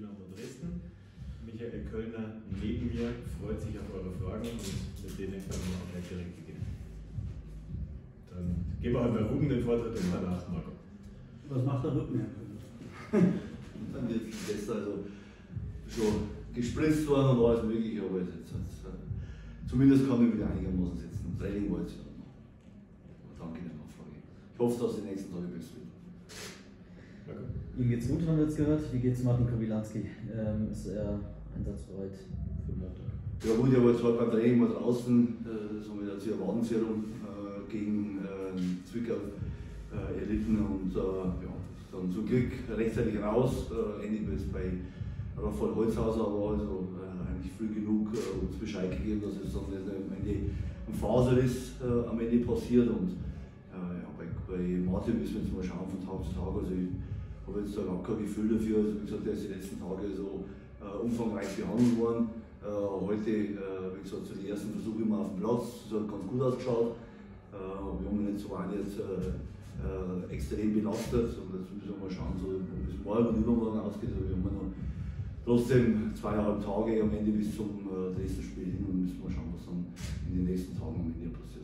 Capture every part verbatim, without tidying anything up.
Dynamo Dresden. Michael Kölner neben mir freut sich auf eure Fragen und mit denen können wir auch gleich direkt beginnen. Dann geben wir halt bei Ruben den Vortritt und danach Marco. Was macht der Rücken, Herr Kölner? Dann wird viel besser, also schon gespritzt worden und alles mögliche, aber jetzt, jetzt, jetzt, zumindest kann ich wieder einigermaßen sitzen. Training war jetzt ja noch. Danke der Nachfrage. Ich hoffe, dass die nächsten Tage besser wird. Okay. Ihm geht's gut, haben wir jetzt gehört. Wie geht's Martin Kowilanski? Ähm, ist er einsatzbereit für Montag? Ja gut, er war jetzt heute beim Training mal draußen, äh, so mit einer Wadenserum äh, gegen äh, Zwickau äh, erlitten und äh, ja, dann zum Glück rechtzeitig raus. Äh, ähnlich wie es bei Raphael Holzhauser war, also äh, eigentlich früh genug äh, uns Bescheid gegeben, dass es dann am Ende ein Faserriss äh, am Ende passiert. Und äh, ja, bei, bei Martin müssen wir jetzt mal schauen von Tag zu Tag. Also ich habe jetzt da gar kein Gefühl dafür. Also wie gesagt, der ist die letzten Tage so äh, umfangreich behandelt worden. Äh, heute, äh, wie gesagt, zu den ersten Versuchen immer auf dem Platz, das hat ganz gut ausgeschaut. Äh, wir haben ihn nicht so weit jetzt äh, äh, extrem belastet und jetzt müssen wir mal schauen, so, wie es morgen und übermorgen ausgeht. Also wir haben noch trotzdem zweieinhalb Tage am Ende bis zum äh, Dresden Spiel hin und müssen wir schauen, was dann in den nächsten Tagen am Ende passiert.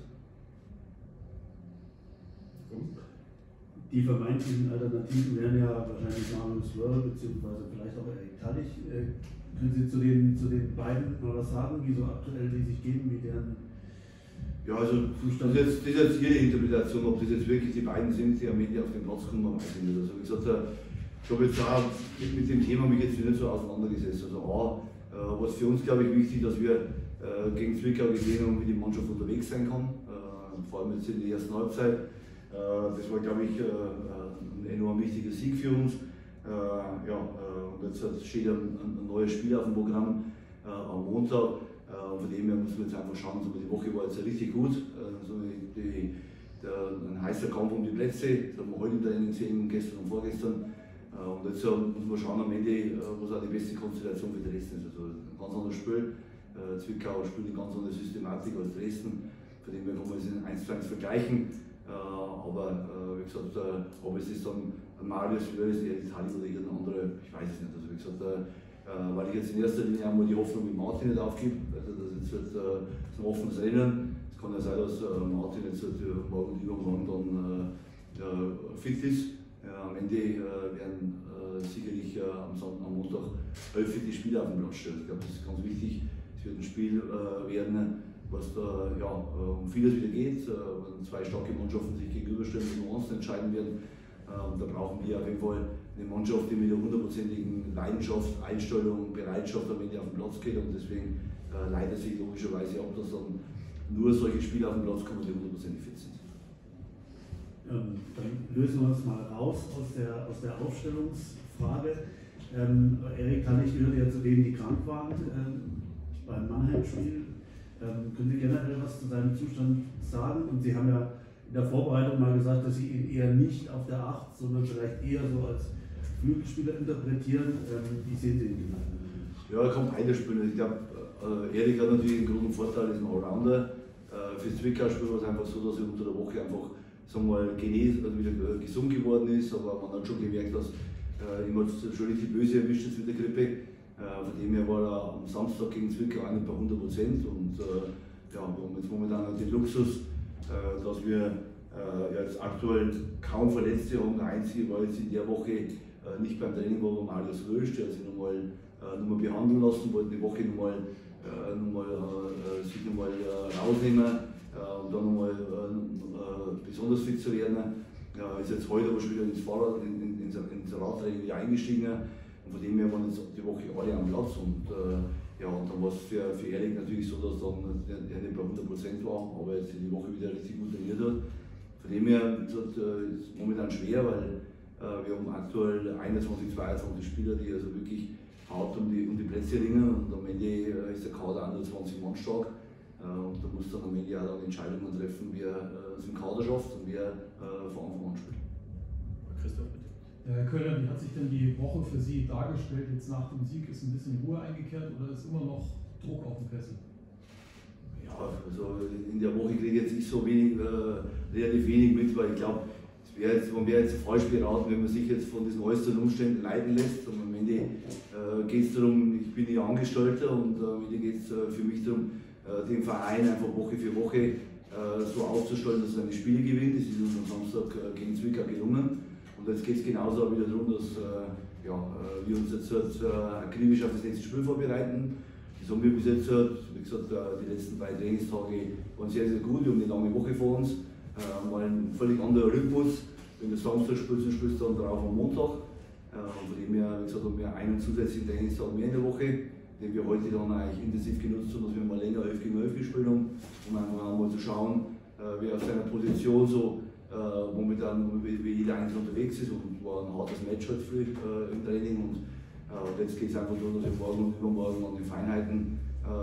Die vermeintlichen Alternativen wären ja wahrscheinlich Marius Wörl bzw. vielleicht auch Erik Tallich. Äh, können Sie zu den, zu den beiden noch was sagen, wie so aktuell die sich geben, wie deren Ja, also das ist, jetzt, das ist jetzt Ihre Interpretation, ob das jetzt wirklich die beiden sind, die am Ende auf den Platz kommen, weiß ich nicht. Also wie gesagt, ich habe jetzt auch mit, mit dem Thema mich jetzt nicht so auseinandergesetzt. Also A, äh, was für uns glaube ich wichtig, dass wir äh, gegen Zwickau gesehen haben, wie die Mannschaft unterwegs sein kann, äh, vor allem jetzt in der ersten Halbzeit. Äh, das war glaube ich äh, ein enorm wichtiger Sieg für uns. Äh, ja, äh, und jetzt steht ein, ein neues Spiel auf dem Programm äh, am Montag. Äh, von dem her müssen wir jetzt einfach schauen, so die Woche war jetzt richtig gut. Äh, so die, die, der, ein heißer Kampf um die Plätze, das haben wir heute im Training gesehen, gestern und vorgestern. Äh, und jetzt äh, müssen wir schauen am Ende, äh, was auch die beste Konstellation für Dresden ist. Also ein ganz anderes Spiel. Äh, Zwickau spielt eine ganz andere Systematik als Dresden. Von dem her kann man es in eins zu eins vergleichen. Äh, aber äh, wie gesagt, äh, ob es ist dann ein Marius Wörl, Erik Tallich oder irgendein anderer, ich weiß es nicht. Also wie gesagt, äh, äh, weil ich jetzt in erster Linie einmal die Hoffnung mit Martin nicht aufgebe. Also das ist jetzt äh, so ein offenes Rennen. Es kann ja sein, dass äh, Martin jetzt äh, morgen und übermorgen dann äh, fit ist. Äh, am Ende äh, werden äh, sicherlich äh, am, Sonntag, am Montag elf die Spieler auf den Platz stellen. Ich glaube, das ist ganz wichtig. Es wird ein Spiel äh, werden, was da ja, um vieles wieder geht. Wenn zwei starke Mannschaften sich gegenüberstellen und Nuancen entscheiden werden. Da brauchen wir auf jeden Fall eine Mannschaft, die mit einer hundertprozentigen Leidenschaft, Einstellung, Bereitschaft am Ende auf den Platz geht. Und deswegen äh, leitet sich logischerweise ab, dass dann nur solche Spieler auf den Platz kommen, die hundertprozentig fit sind. Ähm, dann lösen wir uns mal raus aus der, aus der Aufstellungsfrage. Ähm, Erik Tallich gehörte ja zu denen, die krank waren ähm, beim Mannheim-Spiel. Ähm, können Sie generell was zu seinem Zustand sagen? Und Sie haben ja in der Vorbereitung mal gesagt, dass Sie ihn eher nicht auf der acht, sondern vielleicht eher so als Flügelspieler interpretieren. Ähm, wie sehen Sie ihn? Ja, er kann beide spielen. Ich glaube, äh, Erik hat natürlich einen großen Vorteil, ist ein Allrounder. Äh, für das Zwickau-Spiel war es einfach so, dass er unter der Woche einfach sagen wir mal, genes, also wieder gesund geworden ist. Aber man hat schon gemerkt, dass äh, ihm hat es schon richtig böse erwischt ist mit der Grippe. Äh, von dem her war er am Samstag gegen Zwickau auch nicht bei hundert Prozent. Und äh, ja, wir haben jetzt momentan den Luxus, äh, dass wir äh, jetzt aktuell kaum Verletzte haben. Der einzige war jetzt in der Woche äh, nicht beim Training, war Marius Rösch, der hat sich nochmal äh, noch mal behandeln lassen, wollte die Woche nochmal äh, noch mal, äh, sich nochmal äh, rausnehmen äh, und dann nochmal äh, äh, besonders fit zu werden. Äh, ist jetzt heute aber schon wieder ins Fahrrad, in, in, ins, ins Radtraining wieder eingestiegen. Und von dem her waren jetzt die Woche alle am Platz. Und, äh, ja, und dann war es für, für Erik natürlich so, dass dann er nicht bei hundert Prozent war, aber jetzt die Woche wieder richtig gut trainiert hat. Von dem her ist es äh, momentan schwer, weil äh, wir haben aktuell einundzwanzig, zweiundzwanzig Spieler, die also wirklich hart um die, um die Plätze ringen. Und am Ende äh, ist der Kader auch nur zwanzig Mann stark. Äh, und da muss dann am Ende auch dann Entscheidungen treffen, wer äh, es im Kader schafft und wer äh, von Anfang an spielt. Christoph, bitte. Herr Kölner, wie hat sich denn die Woche für Sie dargestellt? Jetzt nach dem Sieg ist ein bisschen Ruhe eingekehrt oder ist immer noch Druck auf dem Kessel? Ja, also in der Woche kriege ich jetzt nicht so wenig, äh, relativ wenig mit, weil ich glaube, es wäre jetzt, man wäre jetzt falsch beraten, wenn man sich jetzt von diesen äußeren Umständen leiten lässt. Und am Ende äh, geht es darum, ich bin hier Angestellter und äh, am Ende geht es äh, für mich darum, äh, den Verein einfach Woche für Woche äh, so aufzustellen, dass er seine Spiele gewinnt. Das ist uns am Samstag äh, gegen Zwickau gelungen. Und jetzt geht es genauso auch wieder darum, dass äh, ja, äh, wir uns jetzt äh, akribisch auf das nächste Spiel vorbereiten. Das haben wir bis jetzt, wie gesagt, die letzten drei Trainingstage waren sehr, sehr gut. Wir haben eine lange Woche vor uns, äh, war ein völlig anderer Rhythmus. Wenn du Samstag spielst, dann spielst du dann drauf am Montag. Äh, von dem her, wie gesagt, haben wir einen zusätzlichen Trainingstag mehr in der Woche, den wir heute dann eigentlich intensiv genutzt haben, dass wir mal länger elf gegen elf gespielt haben, um einfach mal zu schauen, äh, wer auf seiner Position so äh, momentan, wie, wie jeder Einzelne unterwegs ist. Und war ein hartes Match halt früh äh, im Training. Und, Und jetzt geht es einfach darum, dass wir morgen und übermorgen an den Feinheiten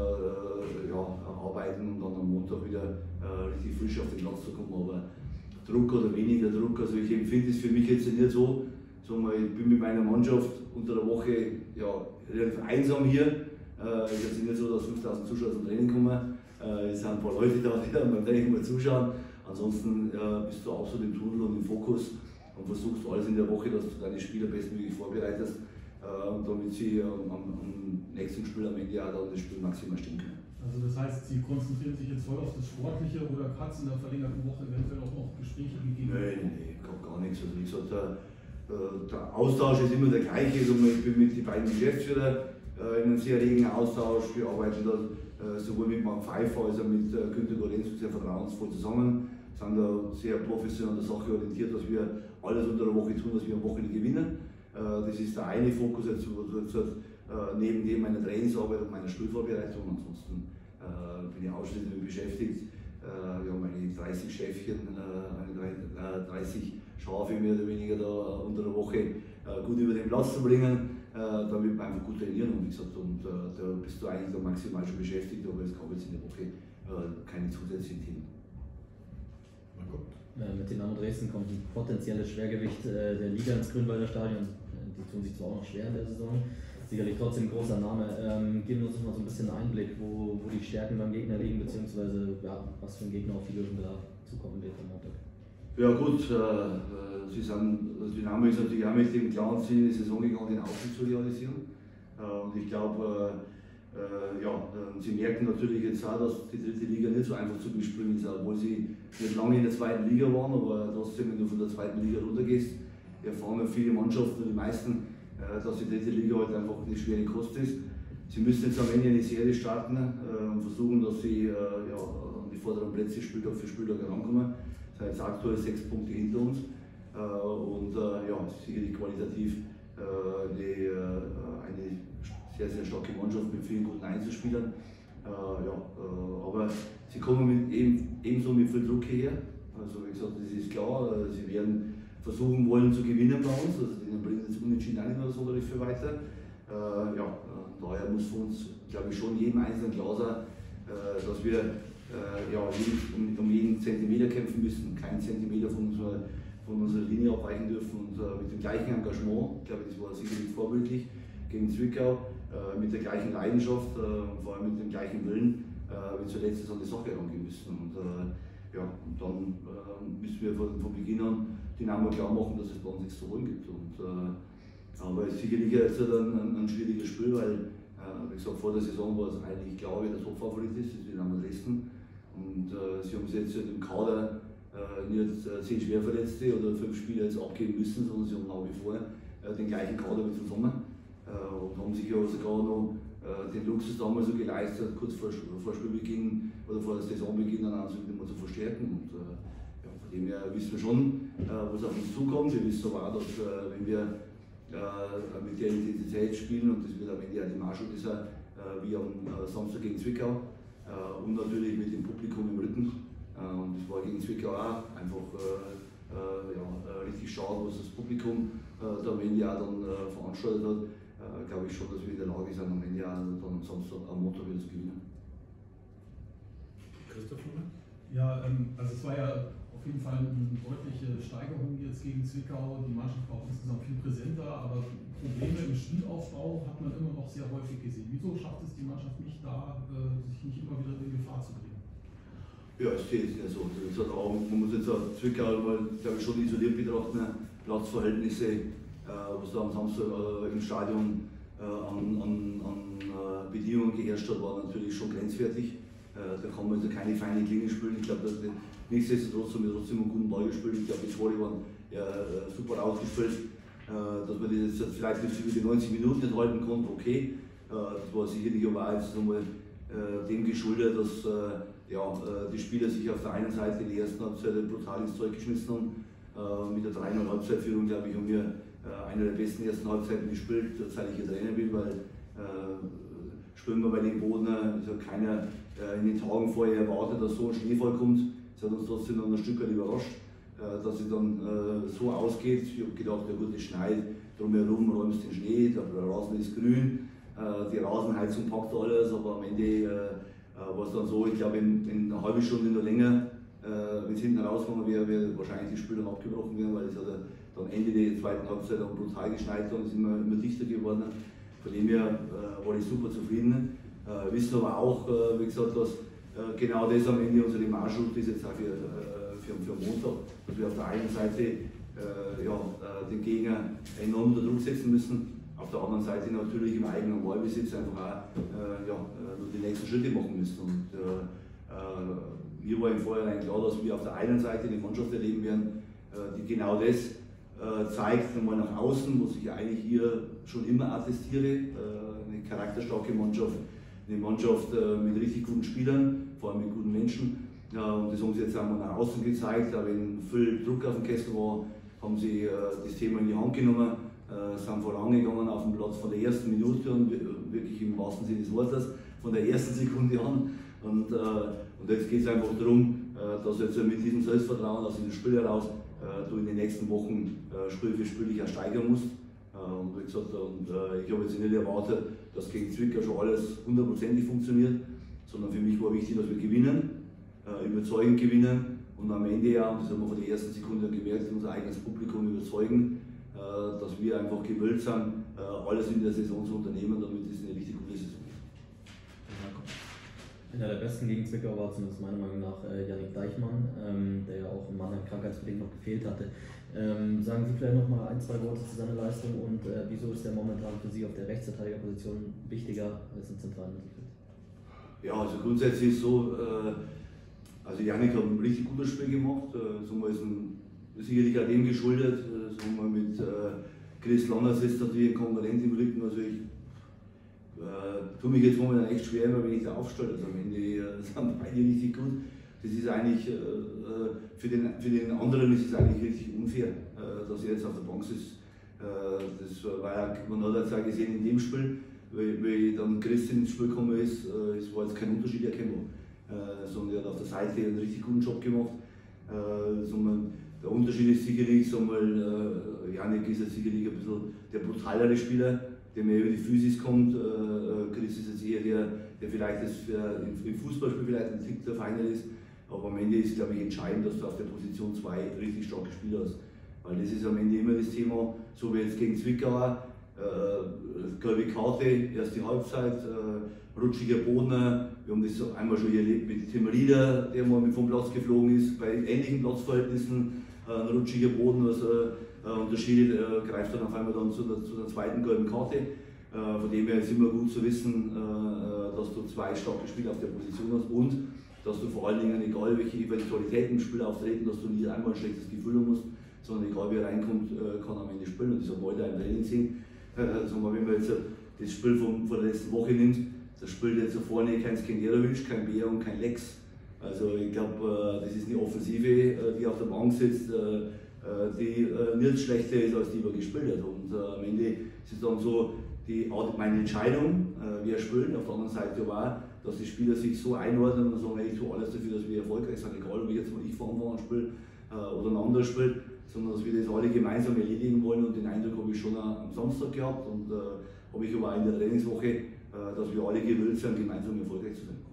äh, ja, arbeiten und dann am Montag wieder äh, richtig frisch auf den Platz zu kommen. Aber Druck oder weniger Druck, also ich empfinde es für mich jetzt nicht so. Sagen wir, ich bin mit meiner Mannschaft unter der Woche ja, relativ einsam hier. Äh, es ist nicht so, dass fünftausend Zuschauer zum Training kommen. Äh, es sind ein paar Leute da, die dann beim Training mal zuschauen. Ansonsten äh, bist du absolut im Tunnel und im Fokus und versuchst alles in der Woche, dass du deine Spieler bestmöglich vorbereitest. Und damit sie am, am nächsten Spiel am Ende ja dann das Spiel maximal stimmen können. Also das heißt, Sie konzentrieren sich jetzt voll auf das Sportliche oder hat es in der verlängerten Woche eventuell auch noch Gespräche gegeben? Nein, nein, gar, gar nichts. Also wie gesagt, der, der Austausch ist immer der gleiche. Also ich bin mit den beiden Geschäftsführern in einem sehr regen Austausch. Wir arbeiten da sowohl mit Marc Pfeiffer als auch mit Günter Gorenz sehr vertrauensvoll zusammen. Wir sind da sehr professionell an der Sache orientiert, dass wir alles unter der Woche tun, dass wir am Wochenende gewinnen. Das ist der eine Fokus jetzt, jetzt, äh, neben dem meiner Trainingsarbeit und meiner Spielvorbereitung. Ansonsten äh, bin ich ausschließlich damit beschäftigt. Äh, wir haben meine dreißig Schäfchen, äh, meine dreißig Schafe mehr oder weniger da unter der Woche äh, gut über den Platz zu bringen, äh, damit wir einfach gut trainieren. Und wie gesagt, und, äh, da bist du eigentlich da maximal schon beschäftigt, aber es gab jetzt in der Woche äh, keine zusätzlichen Themen. Na gut. Äh, mit Dynamo Dresden kommt ein potenzielles Schwergewicht äh, der Liga ins Grünwalder Stadion. Die tun sich zwar auch noch schwer in der Saison, sicherlich trotzdem ein großer Name. Ähm, geben uns mal so ein bisschen Einblick, wo, wo die Stärken beim Gegner liegen, beziehungsweise ja, was für ein Gegner auf die Löwen da zukommen wird am Montag. Ja gut, äh, sie sind, das Dynamo ist natürlich auch mit dem klaren Ziel in die Saison gegangen, den Aufstieg zu realisieren. Äh, und ich glaube, äh, ja, äh, sie merken natürlich jetzt auch, dass die dritte Liga nicht so einfach zu bespielen ist, obwohl sie nicht lange in der zweiten Liga waren, aber trotzdem, wenn du von der zweiten Liga runtergehst, erfahren ja viele Mannschaften, die meisten, dass die dritte Liga halt einfach eine schwere Kost ist. Sie müssen jetzt am Ende eine Serie starten äh, und versuchen, dass sie äh, ja, an die vorderen Plätze Spieltag für Spieltag herankommen. Das sind jetzt aktuell sechs Punkte hinter uns äh, und äh, ja, sicherlich qualitativ äh, eine, äh, eine sehr, sehr starke Mannschaft mit vielen guten Einzelspielern. Äh, ja, äh, aber sie kommen mit, eben, ebenso mit viel Druck her. Also wie gesagt, das ist klar, äh, sie werden versuchen wollen zu gewinnen bei uns, also denen bringt jetzt unentschieden ein oder so für weiter. Äh, ja, äh, daher muss für uns, glaube ich, schon jedem Einzelnen klar sein, äh, dass wir äh, ja, jeden, um, um jeden Zentimeter kämpfen müssen, keinen Zentimeter von unserer, von unserer Linie abweichen dürfen und äh, mit dem gleichen Engagement, ich glaube, das war sicherlich vorbildlich gegen Zwickau, äh, mit der gleichen Leidenschaft äh, und vor allem mit dem gleichen Willen, äh, wie zuletzt an die Sache herangehen müssen. Und, äh, ja, und dann äh, müssen wir von, von Beginn an Dynamo klar machen, dass es bei uns nichts zu holen gibt. Und, äh, aber es ist sicherlich jetzt ein, ein, ein schwieriges Spiel, weil, äh, wie gesagt, vor der Saison war es eigentlich klar, wer der Topfavorit ist, das ist Dynamo Dresden. Und äh, sie haben es jetzt im Kader äh, nicht äh, zehn Schwerverletzte oder fünf Spieler jetzt abgeben müssen, sondern sie haben nach wie vor äh, den gleichen Kader wie zum Sommer äh, und haben sich ja sogar noch äh, den Luxus damals so geleistet, kurz vor, vor Spielbeginn oder vor der Saisonbeginn dann anzunehmen und zu verstärken. Und, äh, Von dem her wissen wir schon, äh, was auf uns zukommt. Wir wissen aber auch, dass äh, wenn wir äh, mit der Intensität spielen, und das wird am Ende auch die Marschung sein, äh, wie am äh, Samstag gegen Zwickau, äh, und natürlich mit dem Publikum im Rücken. Äh, und das war gegen Zwickau auch einfach äh, äh, ja, äh, richtig schade, was das Publikum äh, da am Ende auch dann äh, veranstaltet hat. Äh, glaube ich schon, dass wir in der Lage sind, am Ende auch dann am Samstag, am Montag wieder zu gewinnen. Christoph? Ja, ähm, also es war ja auf jeden Fall eine deutliche Steigerung jetzt gegen Zwickau. Die Mannschaft war auch insgesamt viel präsenter, aber Probleme im Spielaufbau hat man immer noch sehr häufig gesehen. Wieso schafft es die Mannschaft nicht da, äh, sich nicht immer wieder in Gefahr zu bringen? Ja, es steht ja so. Also, gesagt, auch, man muss jetzt auch Zwickau mal, glaube ich, schon isoliert betrachten, Platzverhältnisse, äh, was da am Samstag äh, im Stadion äh, an, an, an äh, Bedingungen geherrscht hat, war natürlich schon grenzwertig. Äh, da kann man also keine feine Klinge spielen. Ich glaube, nichtsdestotrotz haben wir trotzdem einen guten Ball gespielt. Ich glaube, die Tore waren ja, super ausgespielt. Äh, dass man das jetzt vielleicht nicht über die neunzig Minuten nicht halten konnte, okay. Äh, das war sicherlich aber auch jetzt nochmal äh, dem geschuldet, dass äh, ja, äh, die Spieler sich auf der einen Seite in der ersten Halbzeit brutal ins Zeug geschmissen haben. Äh, mit der drei null Halbzeitführung, glaube ich, haben wir äh, eine der besten ersten Halbzeiten gespielt, seit ich hier Trainer bin, weil äh, spielen wir bei den Boden, es hat keiner äh, in den Tagen vorher erwartet, dass so ein Schneefall kommt. Es hat uns trotzdem noch ein Stück weit überrascht, äh, dass es dann äh, so ausgeht. Ich habe gedacht, ja gut, es schneit, drumherum räumst den Schnee, der Rasen ist grün, äh, die Rasenheizung packt alles, aber am Ende äh, war es dann so, ich glaube, in, in einer halben Stunde noch länger, äh, wenn es hinten rausgekommen wäre, wäre wahrscheinlich die Spiele dann abgebrochen werden, weil es hat dann Ende der zweiten Halbzeit dann brutal geschneit und es ist immer, immer dichter geworden. Von dem her äh, war ich super zufrieden. Äh, wissen aber auch, äh, wie gesagt, dass äh, genau das am Ende unsere Marschroute ist jetzt auch für, äh, für, für Montag, dass wir auf der einen Seite äh, ja, äh, den Gegner enorm unter Druck setzen müssen. Auf der anderen Seite natürlich im eigenen Ballbesitz einfach auch äh, ja, nur die nächsten Schritte machen müssen. Und, äh, äh, mir war im Vorhinein klar, dass wir auf der einen Seite eine Mannschaft erleben werden, äh, die genau das äh, zeigt, nochmal nach außen, was ich eigentlich hier schon immer attestiere. Äh, eine charakterstarke Mannschaft, eine Mannschaft äh, mit richtig guten Spielern, vor allem mit guten Menschen. Ja, und das haben sie jetzt auch mal nach außen gezeigt. Auch wenn viel Druck auf dem Kessel war, haben sie äh, das Thema in die Hand genommen. Äh, sind vorangegangen auf dem Platz von der ersten Minute und wirklich im wahrsten Sinne des Wortes, von der ersten Sekunde an. Und, äh, und jetzt geht es einfach darum, äh, dass jetzt mit diesem Selbstvertrauen aus dem Spiel heraus äh, du in den nächsten Wochen äh, Spiel für Spiel dich auch steigern musst. Äh, und wie gesagt, und, äh, ich habe jetzt nicht erwartet, dass gegen Zwickau schon alles hundertprozentig funktioniert, sondern für mich war wichtig, dass wir gewinnen, äh, überzeugend gewinnen und am Ende ja, und das haben wir von der ersten Sekunde gemerkt, unser eigenes Publikum überzeugen, dass wir einfach gewillt sind, alles in der Saison zu unternehmen, damit es eine richtig gute Saison wird. Einer der besten gegen Zwickau war zumindest meiner Meinung nach Yannick Deichmann, ähm, der ja auch im Mannheim krankheitsbedingt noch gefehlt hatte. Ähm, sagen Sie vielleicht noch mal ein, zwei Worte zu seiner Leistung und äh, wieso ist der momentan für Sie auf der Rechtsverteidigerposition wichtiger als im zentralen Mittelfeld? Ja, also grundsätzlich ist so, äh, also Yannick hat ein richtig gutes Spiel gemacht, äh, so mal ist ein sicherlich auch dem geschuldet, äh, sagen wir mit äh, Chris Lanners ist natürlich ein Konkurrent im Rücken, also ich äh, tue mich jetzt momentan echt schwer, wenn ich da aufstelle, also am Ende äh, sind beide richtig gut. Das ist eigentlich, äh, für, den, für den anderen ist es eigentlich richtig unfair, äh, dass er jetzt auf der Bank ist. Äh, das war ja, man hat jetzt auch gesehen in dem Spiel, weil, weil dann Chris ins Spiel gekommen ist, äh, es war jetzt kein Unterschied erkennbar, äh, sondern er hat auf der Seite einen richtig guten Job gemacht. Äh, so man, Der Unterschied ist sicherlich, so mal, äh, Yannick ist jetzt sicherlich ein bisschen der brutalere Spieler, der mehr über die Physis kommt. Äh, Chris ist jetzt eher der, der vielleicht das für, im, im Fußballspiel vielleicht ein Tick der Feiner ist. Aber am Ende ist, glaube ich, entscheidend, dass du auf der Position zwei richtig starke Spieler hast. Weil das ist am Ende immer das Thema, so wie jetzt gegen Zwickau, äh, gelbe Karte, erste Halbzeit, äh, rutschiger Boden. Wir haben das einmal schon erlebt mit Tim Rieder, der mal vom Platz geflogen ist, bei ähnlichen Platzverhältnissen. Ein rutschiger Boden, also äh, Unterschiede äh, greift dann auf einmal dann zu der, zu der zweiten gelben Karte. Äh, von dem her ist immer gut zu wissen, äh, dass du zwei starke Spieler auf der Position hast und dass du vor allen Dingen, egal welche Eventualitäten im Spiel auftreten, dass du nicht einmal ein schlechtes Gefühl haben musst, sondern egal wie er reinkommt, äh, kann am Ende spielen. Und das haben wir heute im Training gesehen. Äh, sagen wir, wenn man jetzt das Spiel von, von der letzten Woche nimmt, da spielt jetzt vorne kein Skenderovic, kein Bär und kein Lex. Also ich glaube, das ist eine Offensive, die auf der Bank sitzt, die nicht schlechter ist, als die wir gespielt hat. Und am Ende ist es dann so, die, meine Entscheidung, wer spielt, auf der anderen Seite aber auch, dass die Spieler sich so einordnen und sagen, ich tue alles dafür, dass wir erfolgreich sind, egal ob ich jetzt mal ich von Anfang an spiele oder ein anderer spielt, sondern dass wir das alle gemeinsam erledigen wollen. Und den Eindruck habe ich schon am Samstag gehabt und habe ich aber auch in der Trainingswoche, dass wir alle gewillt sind, gemeinsam erfolgreich zu sein.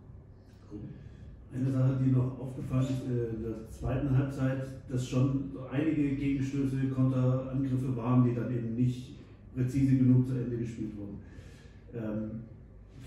Eine Sache, die noch aufgefallen ist in der zweiten Halbzeit, dass schon einige Gegenstöße, Konterangriffe waren, die dann eben nicht präzise genug zu Ende gespielt wurden. Ähm,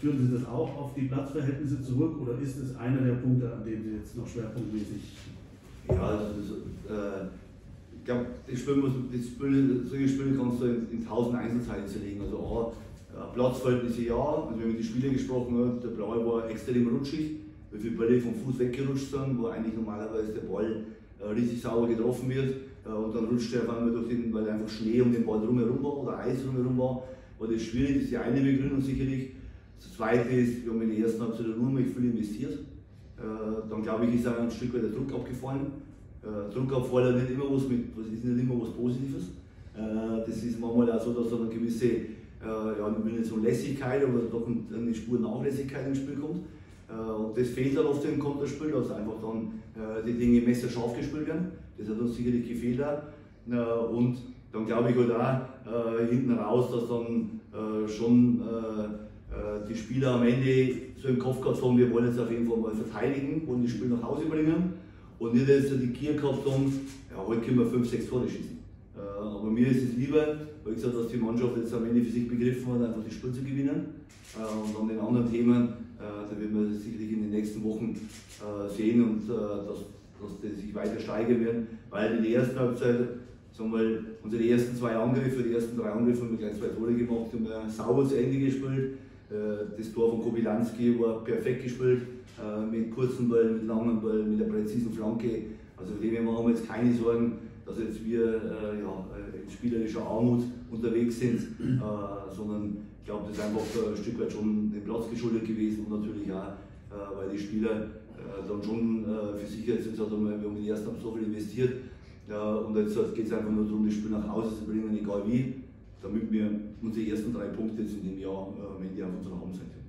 führen Sie das auch auf die Platzverhältnisse zurück oder ist es einer der Punkte, an denen Sie jetzt noch schwerpunktmäßig? Ja, also das, äh, ich glaube, das Spiel, muss, das Spiel, solche Spiele kannst du in, in tausend Einzelteile zerlegen. Also A, Platzverhältnisse ja, also wir haben mit den Spielern gesprochen, der Blaue war extrem rutschig, wie viele Bälle vom Fuß weggerutscht sind, wo eigentlich normalerweise der Ball äh, richtig sauber getroffen wird äh, und dann rutscht er auf einmal durch den, weil einfach Schnee um den Ball drumherum war oder Eis drumherum war, war das schwierig, das ist die eine Begründung sicherlich. Das zweite ist, wir haben in der ersten Halbzeit nur mal viel investiert, äh, dann glaube ich ist auch ein Stück weit der Druck abgefallen. Äh, Druck abfallen nicht immer was mit, was ist nicht immer was Positives. Äh, das ist manchmal auch so, dass da eine gewisse, äh, ja, ich will nicht so Lässigkeit, aber doch eine Spur Nachlässigkeit ins Spiel kommt. Und das fehlt dann oft im Konterspiel, dass einfach dann äh, die Dinge messerscharf gespielt werden. Das hat uns sicherlich gefehlt. Äh, und dann glaube ich halt auch äh, hinten raus, dass dann äh, schon äh, die Spieler am Ende so im Kopf gehabt haben, wir wollen jetzt auf jeden Fall mal verteidigen, wollen das Spiel nach Hause bringen und nicht jetzt die Gier gehabt haben, ja, heute können wir fünf, sechs Tore schießen. Äh, aber mir ist es lieber, weil ich gesagt, dass die Mannschaft jetzt am Ende für sich begriffen hat, einfach das Spiel zu gewinnen. Äh, und an den anderen Themen, äh, da werden wir sicherlich in den nächsten Wochen äh, sehen und äh, dass, dass die sich weiter steigern werden, weil in der ersten Halbzeit, sagen wir, unsere ersten zwei Angriffe, die ersten drei Angriffe haben wir gleich zwei Tore gemacht, haben wir sauber zu Ende gespielt. Äh, das Tor von Kobylanski war perfekt gespielt, äh, mit kurzen Bällen, mit langen Bällen, mit einer präzisen Flanke. Also von dem her machen wir jetzt keine Sorgen, dass jetzt wir äh, ja, in spielerischer Armut unterwegs sind, äh, sondern ich glaube, das ist einfach ein Stück weit schon dem Platz geschuldet gewesen und natürlich auch, äh, weil die Spieler äh, dann schon äh, für sich jetzt gesagt haben, wir haben in den ersten Halbzeit so viel investiert äh, und jetzt geht es einfach nur darum, das Spiel nach Hause zu bringen, egal wie, damit wir unsere ersten drei Punkte jetzt in dem Jahr äh, am Ende auf unserer Habenseite.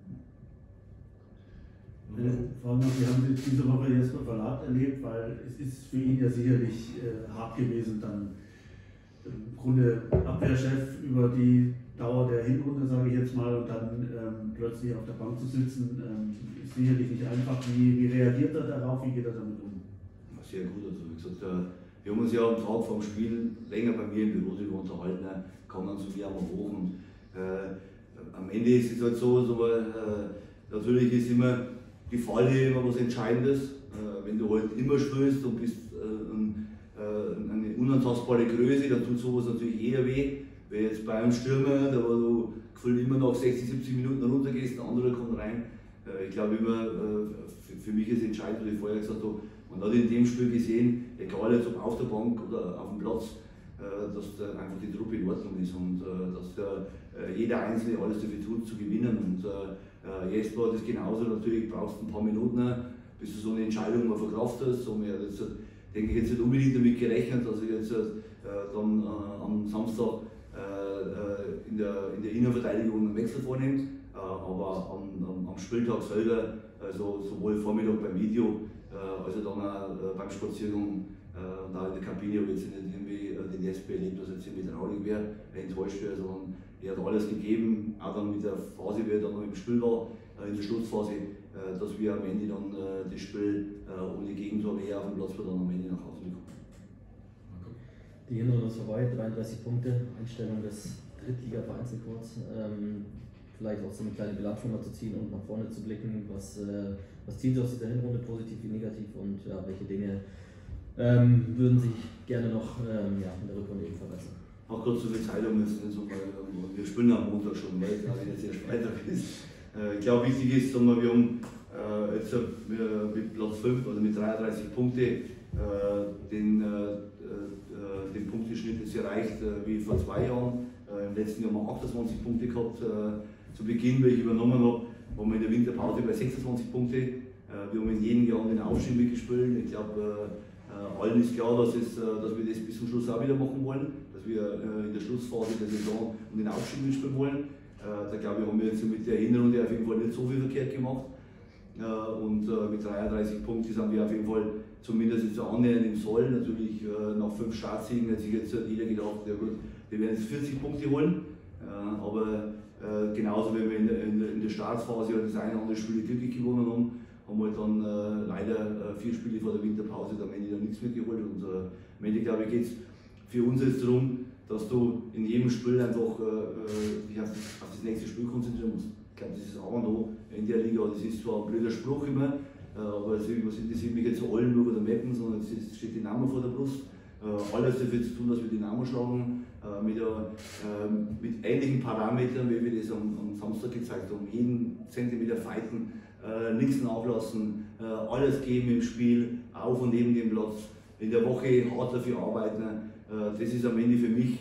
Frau Mack, Sie haben diese Woche Jesper Verlat erlebt, weil es ist für ihn ja sicherlich äh, hart gewesen, dann im Grunde Abwehrchef über die Dauer der Hinrunde, sage ich jetzt mal, und dann ähm, plötzlich auf der Bank zu sitzen, ähm, ist sicherlich nicht einfach. Wie, wie reagiert er darauf, wie geht er damit um? Sehr gut, also wie gesagt, äh, wir haben uns ja am Tag vom Spiel länger bei mir im Büro darüber unterhalten, äh, kam dann zu mir einmal hoch und äh, am Ende ist es halt so, so äh, natürlich ist immer die Falle immer was Entscheidendes, äh, wenn du halt immer spielst und bist äh, ein, äh, eine unantastbare Größe, dann tut sowas natürlich eher weh. Wenn jetzt bei einem Stürmer, da wo du gefühlt immer noch sechzig, siebzig Minuten runtergehst, ein anderer kommt rein. Äh, ich glaube immer, äh, für, für mich ist entscheidend, wie ich vorher gesagt habe, man hat in dem Spiel gesehen, egal jetzt ob auf der Bank oder auf dem Platz, äh, dass da einfach die Truppe in Ordnung ist und äh, dass da äh, jeder Einzelne alles dafür tut, zu gewinnen. Und äh, jetzt war das genauso, natürlich brauchst du ein paar Minuten, bis du so eine Entscheidung mal verkraftest. So, wir jetzt, denke ich, jetzt nicht unbedingt damit gerechnet, dass ich jetzt äh, dann äh, am Samstag äh, in, der, in der Innenverteidigung einen Wechsel vornimmt, äh, aber am, am, am Spieltag selber, also sowohl Vormittag beim Video, äh, als auch dann äh, beim Spaziergang äh, und auch in der Kabine, habe ich jetzt nicht irgendwie äh, den Jesper erlebt, dass jetzt irgendwie traurig wäre, enttäuscht wäre, sondern er hat alles gegeben, auch dann mit der Phase, wie er dann noch im Spiel war, äh, in der Schlussphase, äh, dass wir am Ende dann äh, das Spiel äh, ohne Gegentor eher auf dem Platz wir dann am Ende nach Hause bekommen. Die Hinrunde ist vorbei, dreiunddreißig Punkte, Einstellung des Drittliga-Vereinsrekords. Ähm, vielleicht auch so eine kleine Bilanz mal zu ziehen und nach vorne zu blicken. Was, äh, was ziehen Sie aus dieser Hinrunde, positiv wie negativ, und ja, welche Dinge ähm, würden Sie gerne noch ähm, ja, in der Rückrunde eben verbessern? Auch kurz zu viel Zeit haben müssen, so, wir spielen am Montag schon, weil es jetzt erst Freitag ist. Äh, ich glaube, wichtig ist, wir haben äh, jetzt äh, mit Platz fünf, also mit dreiunddreißig Punkte, äh, den, äh, den Punkteschnitt jetzt erreicht äh, wie vor zwei Jahren. Äh, Im letzten Jahr haben wir achtundzwanzig Punkte gehabt. Äh, zu Beginn, weil ich übernommen habe, waren wir in der Winterpause bei sechsundzwanzig Punkte. Äh, wir haben in jedem Jahr den Aufstieg mitgespielt. Ich glaube, äh, allen ist klar, dass, es, äh, dass wir das bis zum Schluss auch wieder machen wollen, dass wir äh, in der Schlussphase der Saison um den Aufstieg mitspielen wollen. Äh, da glaube ich, haben wir jetzt mit der Hinrunde auf jeden Fall nicht so viel verkehrt gemacht. Äh, und äh, mit dreiunddreißig Punkten sind wir auf jeden Fall zumindest jetzt annähernd im Soll. Natürlich äh, nach fünf Startsiegen hat sich jetzt jeder gedacht, ja gut, wir werden jetzt vierzig Punkte holen. Äh, aber äh, genauso, wenn wir in der, in der, in der Startphase das eine oder andere Spiel glücklich gewonnen haben, haben wir dann äh, leider äh, vier Spiele vor der Winterpause am Ende dann nichts mehr geholt. Und äh, am Ende, glaube ich, geht es für uns jetzt darum, dass du in jedem Spiel einfach äh, dich auf das, auf das nächste Spiel konzentrieren musst. glaube, das ist auch noch in der Liga. Das ist zwar ein blöder Spruch immer, aber das sind mich jetzt so allen nur über der Mappen, sondern es steht Dynamo vor der Brust. Alles dafür zu tun, dass wir Dynamo schlagen, mit, mit ähnlichen Parametern, wie wir das am, am Samstag gezeigt haben. Jeden Zentimeter fighten, nichts nachlassen, alles geben im Spiel, auf und neben dem Platz, in der Woche hart dafür arbeiten. Das ist am Ende für mich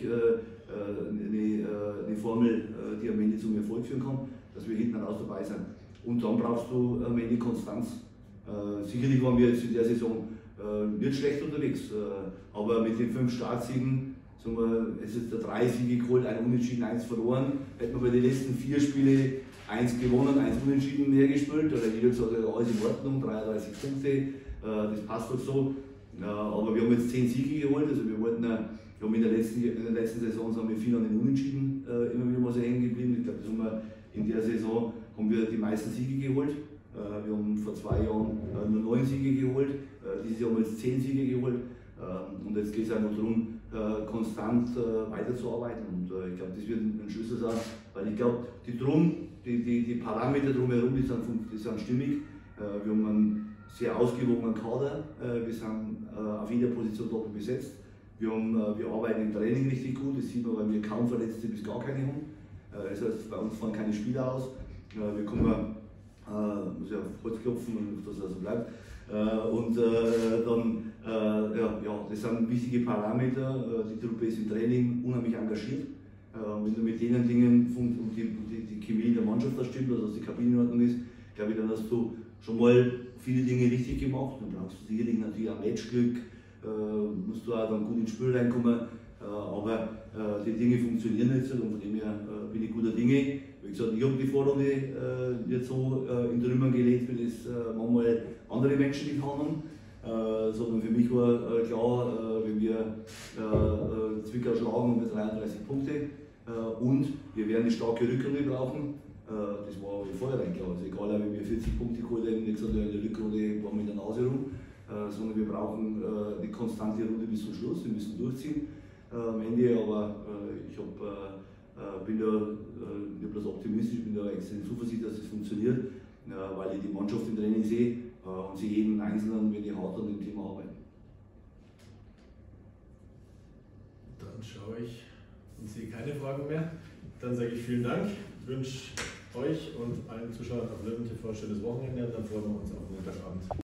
eine, eine Formel, die am Ende zum Erfolg führen kann, dass wir hinten raus dabei sind. Und dann brauchst du am Ende Konstanz. Sicherlich waren wir jetzt in der Saison nicht schlecht unterwegs, aber mit den fünf Startsiegen, sagen wir, es ist der drei Siege geholt, ein Unentschieden, eins verloren, hätten wir bei den letzten vier Spiele eins gewonnen, eins unentschieden hergespielt, oder jeder gesagt, alles in Ordnung, dreiunddreißig Punkte, das passt doch so, aber wir haben jetzt zehn Siege geholt, also wir wollten, wir haben in der letzten, in der letzten Saison haben wir viel an den Unentschieden immer wieder mal so hängen geblieben, ich glaube, das haben wir in der Saison haben wir die meisten Siege geholt. Wir haben vor zwei Jahren nur neun Siege geholt, dieses Jahr haben wir jetzt zehn Siege geholt und jetzt geht es einfach darum, konstant weiterzuarbeiten und ich glaube, das wird ein Schlüssel sein, weil ich glaube, die, drum, die, die, die Parameter drumherum, die sind, die sind stimmig. Wir haben einen sehr ausgewogenen Kader, wir sind auf jeder Position doppelt besetzt, wir, haben, wir arbeiten im Training richtig gut, das sieht man, weil wir kaum Verletzte bis gar keine haben. Das heißt, bei uns fahren keine Spieler aus, wir kommen Uh, muss ja auf Holz klopfen, dass das so bleibt. Uh, und uh, dann, uh, ja, ja, das sind wichtige Parameter. Uh, die Truppe ist im Training unheimlich engagiert. Uh, wenn du mit denen Dingen und die, die, die Chemie in der Mannschaft da stimmt, also dass die Kabine in Ordnung ist, glaube ich, dann hast du schon mal viele Dinge richtig gemacht. Dann brauchst du sicherlich natürlich auch Matchglück, uh, musst du auch dann gut ins Spiel reinkommen. Uh, aber uh, die Dinge funktionieren jetzt und von dem her uh, bin ich guter Dinge. Wie gesagt, ich habe die Vorrunde äh, nicht so äh, in Trümmern gelegt, wie das äh, manchmal andere Menschen getan haben, äh, sondern für mich war äh, klar, äh, wenn wir äh, Zwickau schlagen mit dreiunddreißig Punkte äh, und wir werden eine starke Rückrunde brauchen, äh, das war von vornherein klar. Also egal, wenn wir vierzig Punkte geholt hätten, nicht gesagt, in der Rückrunde waren wir in der Nase rum, äh, sondern wir brauchen äh, eine konstante Runde bis zum Schluss, wir müssen durchziehen äh, am Ende, aber äh, ich habe äh, Uh, bin da uh, nicht bloß optimistisch, bin da extrem zuversichtlich, dass es das funktioniert, uh, weil ich die Mannschaft im Training sehe uh, und sehe jeden Einzelnen, wenn die hart an dem Thema arbeiten. Dann schaue ich und sehe keine Fragen mehr. Dann sage ich vielen Dank, wünsche euch und allen Zuschauern auf Löwen T V schönes Wochenende und dann freuen wir uns auf Montagabend.